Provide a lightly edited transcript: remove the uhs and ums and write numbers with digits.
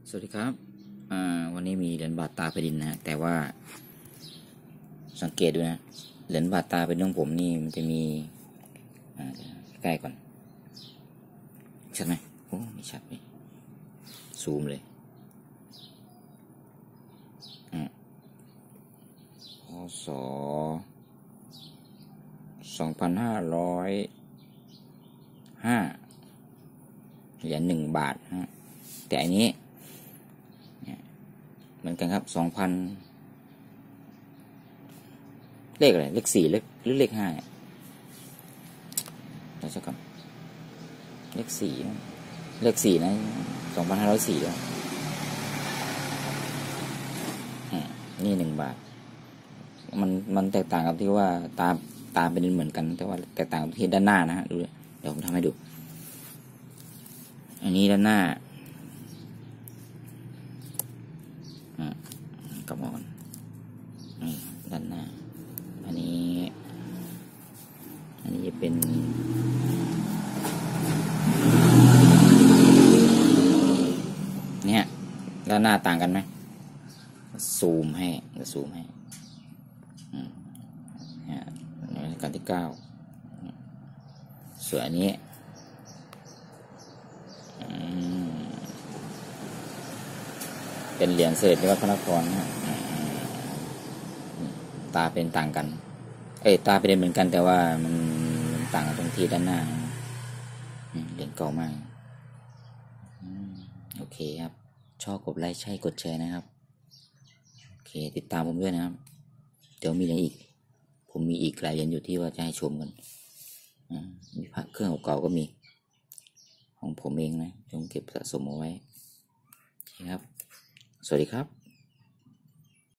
สวัสดีครับวันนี้มีเหรียญบาทตาแผ่นดินนะฮะแต่ว่าสังเกตดูนะเหรียญบาทตาเป็นของผมนี่มันจะมีใกล้ก่อนชัดไหมโอ้ไม่ชัดเลยซูมเลยพศ2505เหรียญ1 บาทฮะแต่อันนี้เหมือนกันครับ2,000เลขอะไรเลข4หรือเลข5เนี่ยเราจะกับเลข4นะ2504แล้วนี่1 บาทมันแตกต่างกับที่ว่าตาเป็นเหมือนกันแต่ว่าแตกต่างที่ด้านหน้านะฮะดูเดี๋ยวผมทำให้ดูอันนี้ด้านหน้ากลับมาก่อนนี่ด้านหน้าอันนี้จะเป็นเนี่ยด้านหน้าต่างกันไหมซูมให้การที่9ส่วนอันนี้เป็นเหรียญเสด็จวัดพระนครนะตาเป็นต่างกันตาเป็นเหมือนกันแต่ว่ามันต่างกันตรงที่ด้านหน้าเหรียญเก่ามากโอเคครับชอบกดไลค์ใช่กดแชร์นะครับโอเคติดตามผมด้วยนะครับเดี๋ยวมีอะไรอีกผมมีอีกหลายเหรียญอยู่ที่ว่าจะให้ชมกันมีพระเครื่องเก่าๆก็มีของผมเองนะผมเก็บสะสมเอาไว้ครับสวัสดีครับ